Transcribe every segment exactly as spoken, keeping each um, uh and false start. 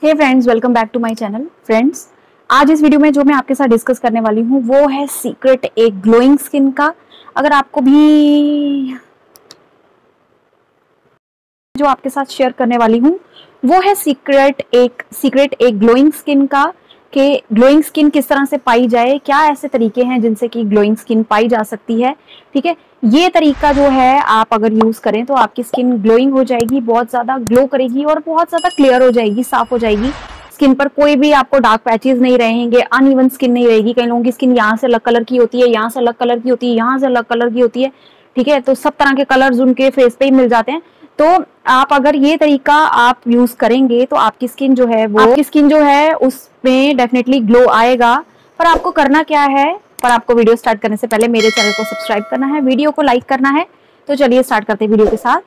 Hey friends, welcome back to my channel. Friends, आज इस video में जो मैं आपके साथ डिस्कस करने वाली हूँ वो है सीक्रेट एक ग्लोइंग स्किन का। अगर आपको भी जो आपके साथ शेयर करने वाली हूँ वो है सीक्रेट एक सीक्रेट एक ग्लोइंग स्किन का, कि ग्लोइंग स्किन किस तरह से पाई जाए, क्या ऐसे तरीके हैं जिनसे कि ग्लोइंग स्किन पाई जा सकती है। ठीक है, ये तरीका जो है आप अगर यूज करें तो आपकी स्किन ग्लोइंग हो जाएगी, बहुत ज्यादा ग्लो करेगी और बहुत ज्यादा क्लियर हो जाएगी, साफ हो जाएगी। स्किन पर कोई भी आपको डार्क पैचेस नहीं रहेंगे, अनइवन स्किन नहीं रहेगी। कई लोगों की स्किन यहाँ से अलग कलर की होती है, यहाँ से अलग कलर की होती है, यहाँ से अलग कलर की होती है। ठीक है, तो सब तरह के कलर्स उनके फेस पे ही मिल जाते हैं। तो आप अगर ये तरीका आप यूज करेंगे तो आपकी स्किन जो है वो आपकी स्किन जो है उसमें डेफिनेटली ग्लो आएगा। पर आपको करना क्या है, पर आपको वीडियो स्टार्ट करने से पहले मेरे चैनल को सब्सक्राइब करना है, वीडियो को लाइक करना है। तो चलिए स्टार्ट करते हैं वीडियो के साथ।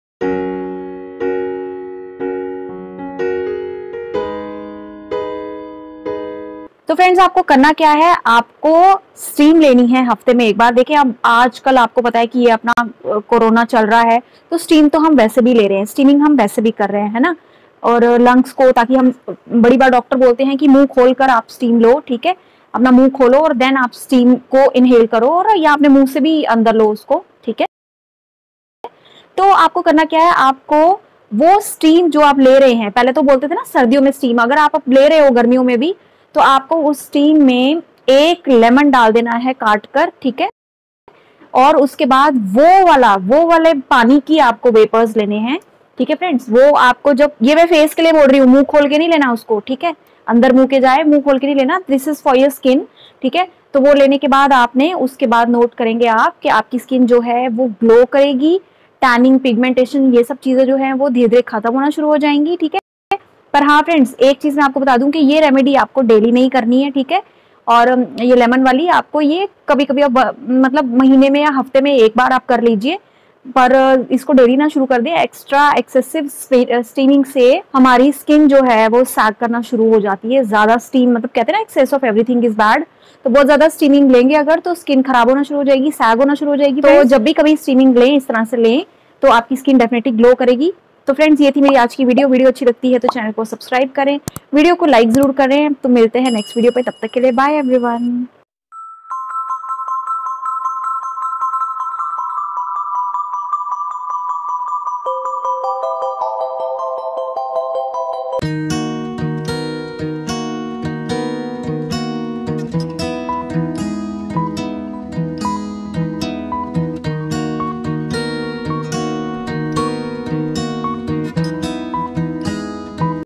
तो फ्रेंड्स, आपको करना क्या है, आपको स्टीम लेनी है हफ्ते में एक बार। देखिए, अब आजकल आपको पता है कि ये अपना कोरोना चल रहा है, तो स्टीम तो हम वैसे भी ले रहे हैं, स्टीमिंग हम वैसे भी कर रहे हैं, है ना। और लंग्स को, ताकि हम बड़ी बार डॉक्टर बोलते हैं कि मुंह खोलकर आप स्टीम लो। ठीक है, अपना मुंह खोलो और देन आप स्टीम को इनहेल करो, और या अपने मुंह से भी अंदर लो उसको। ठीक है, तो आपको करना क्या है, आपको वो स्टीम जो आप ले रहे हैं, पहले तो बोलते थे ना सर्दियों में स्टीम, अगर आप अब ले रहे हो गर्मियों में भी, तो आपको उस स्टीम में एक लेमन डाल देना है काट कर। ठीक है, और उसके बाद वो वाला वो वाले पानी की आपको वेपर्स लेने हैं। ठीक है फ्रेंड्स, वो आपको, जब ये मैं फेस के लिए बोल रही हूँ, मुंह खोल के नहीं लेना उसको। ठीक है, अंदर मुंह के जाए, मुंह खोल के नहीं लेना, this is for your skin. ठीक है, तो वो लेने के बाद आपने उसके बाद नोट करेंगे आप कि आपकी स्किन जो है वो ग्लो करेगी, टैनिंग, पिगमेंटेशन, ये सब चीजें जो है वो धीरे धीरे खत्म होना शुरू हो जाएंगी। ठीक है, पर हाँ फ्रेंड्स, एक चीज मैं आपको बता दूं कि ये रेमेडी आपको डेली नहीं करनी है। ठीक है, और ये लेमन वाली आपको ये कभी कभी अब मतलब महीने में या हफ्ते में एक बार आप कर लीजिए, पर इसको डेली ना शुरू कर दें। एक्स्ट्रा एक्सेसिव स्टीमिंग से हमारी स्किन जो है वो सैग करना शुरू हो जाती है। ज्यादा स्टीम, मतलब कहते हैं ना excess of everything is bad, तो बहुत ज्यादा स्टीमिंग लेंगे अगर तो स्किन खराब होना शुरू हो जाएगी, सैग होना शुरू हो जाएगी। तो जब भी कभी स्टीमिंग लें, इस तरह से लें, तो आपकी स्किन डेफिनेटली ग्लो करेगी। तो फ्रेंड्स, ये थी मेरी आज की वीडियो। वीडियो अच्छी लगती है तो चैनल को सब्सक्राइब करें, वीडियो को लाइक जरूर करें। तो मिलते हैं नेक्स्ट वीडियो पे, तब तक के लिए बाय एवरीवन।